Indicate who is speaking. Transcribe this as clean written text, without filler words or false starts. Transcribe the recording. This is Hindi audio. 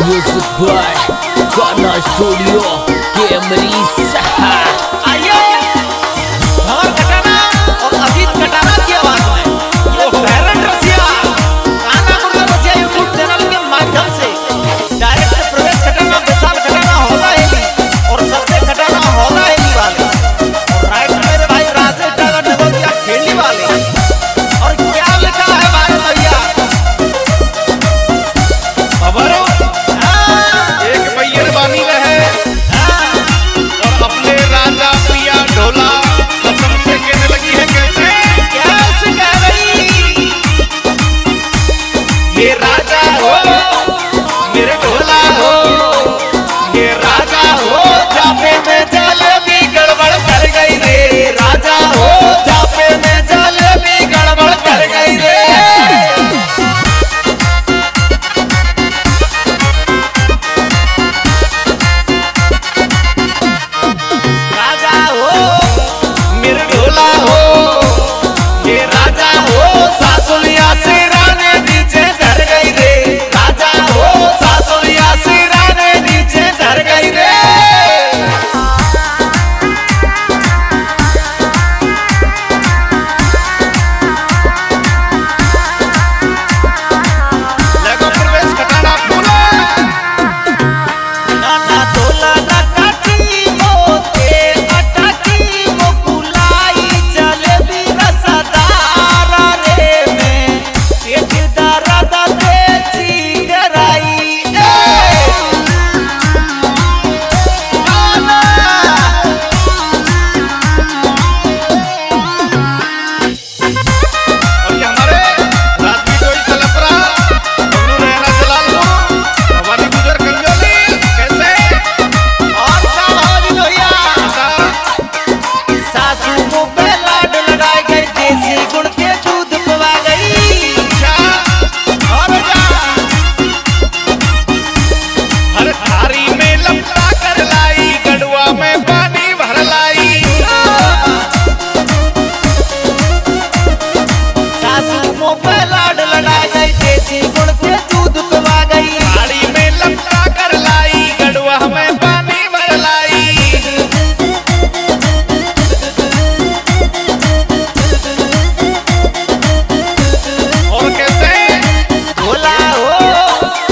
Speaker 1: Music by Ghana Studio Camry Saha।
Speaker 2: आइए भंवर कटाना और अजीत कटाना की आवाज में ये बैरन रसिया गाना मुर्गा रसिया यूट्यूब चैनल के माध्यम से डायरेक्ट प्रवेश कटाना विशाल कटाना होगा ही और सबसे कटाना होगा ही वाले और राइट मेरे भाई राजेश डागर नवोदिया खेली वाले। और क्या लिखा है भाई भैया
Speaker 3: खबरों एक मैयर बानी रहे और अपने राजा प्रिया ढोला कसम से कहने लगी है कैसे
Speaker 2: कह रही
Speaker 3: ये राजा हो मेरे ढोला हो, ये राजा हो जापे में जलेबी गड़बड़ कर गई रे, राजा हो जापे में जलेबी गड़बड़ कर गई रे।
Speaker 2: राजा हो
Speaker 3: मेरे ढोला हो, ये राजा हो सासुलिया सिराने नीचे धर गई रे, राजा हो सासुलिया सिराने नीचे धर गई रे। लगो प्रवेश कटाना पूरा
Speaker 2: नाना तोला ना काटी मोते अटकी वो कुलाई जलेबी रसदार रे में पेट दर्द देती गराई
Speaker 3: और ये हमारे रात की कोई तलपरा बबलू रहना जलालपुर भवानी गुजर कंजोली कैसे
Speaker 2: और साहब लोहिया सासू को पे लाड लगाई गई देसी गुड़ के दूध पवा गई और जा
Speaker 3: हर थारी में लपटा कर लाई, गड़ुआ में पानी भर लाई,
Speaker 2: सासू को पे लाड लगाई गई देसी गुड़ के दूध पवा गई
Speaker 3: थारी में लपटा कर लाई, गड़ुआ में पानी भर लाई। और कैसे
Speaker 2: भोला हो